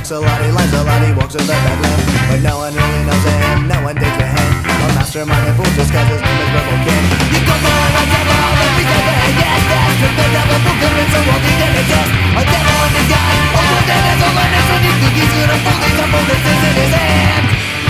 talks a lot, he lies a lot, he walks with a bad limp. But no one really knows him, no one takes a hint. A mastermind and fool just cause his name is Purple Kint. You go for a devil, the beast of it, yes, that's true. The devil will convince the world he didn't exist. A devil in disguise, a wounded as a learner. When you think he's gonna fool, he's a fool that sits in his hand.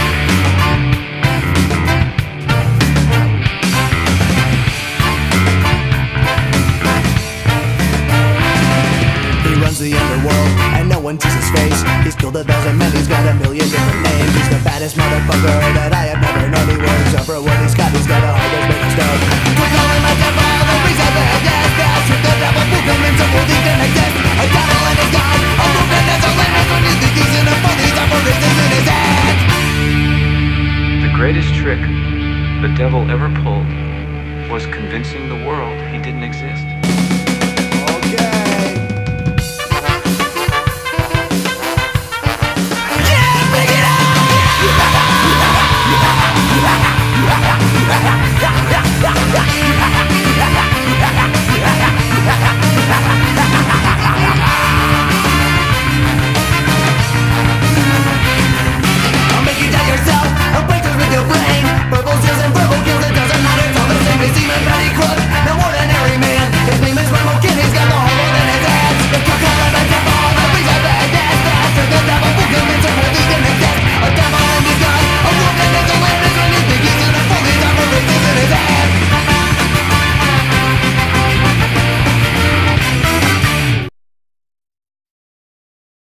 The underworld, and no one sees his face. He's killed 1,000 men, he's got 1,000,000 different names. He's the baddest motherfucker that I have never known. He works up for what he's got a heart that's made of stone. We're calling my devil, the reason that yes, that's true. The devil will come into the world he didn't exist. A devil and his god, a movement as a limit. When you think he's in a fool, he's up for races in his head. The greatest trick the devil ever pulled was convincing the world he didn't exist.